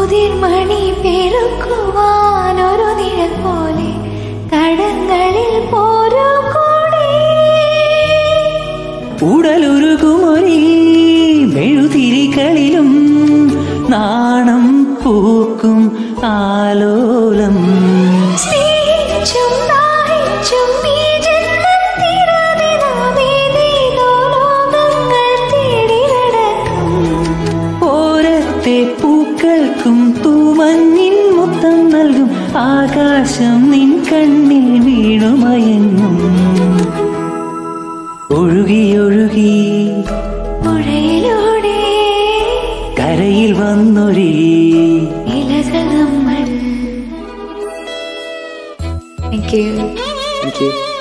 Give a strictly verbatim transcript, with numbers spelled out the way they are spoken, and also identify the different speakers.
Speaker 1: ഉതിർമണി പെരുക്കുവാനൊരു നിഴൽ പോലെ കടങ്ങളിൽ പോരൂ കൂടെ.
Speaker 2: ഉടലുരുകുമൊരീ മെഴുതിരികളിലും നാണം പൂക്കും ആലോലം. ഓരത്തെ പൂക്കൾക്കും തൂമഞ്ഞിൻ മുത്തം നൽകും ആകാശം നിൻ കണ്ണിൽ വീണുമയങ്ങും. ഒഴുകിയൊഴുകി
Speaker 1: പുഴയിലൂടെ
Speaker 2: കരയിൽ വന്നൊരീ
Speaker 1: ഇലകൾ നമ്മൾ. Thank you.
Speaker 2: Thank you.